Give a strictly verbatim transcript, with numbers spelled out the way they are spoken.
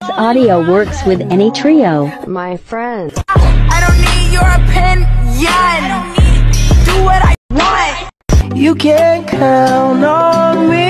Audio works with any trio. My friend. I don't need your opinion. Do what I want. You can count on me.